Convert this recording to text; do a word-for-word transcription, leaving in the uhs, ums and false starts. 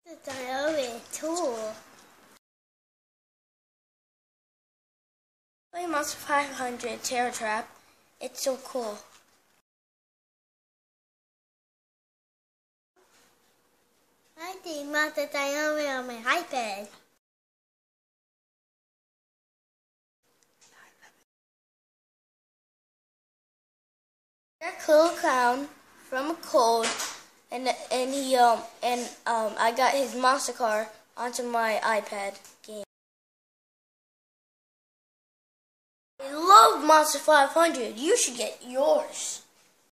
It's a really tool. Play Monster five hundred Terror Trap. It's so cool. I think Monster Dynamic on my iPad. That little clown from a cold, and and he um and um I got his monster car onto my iPad game. I love Monster five hundred. You should get yours.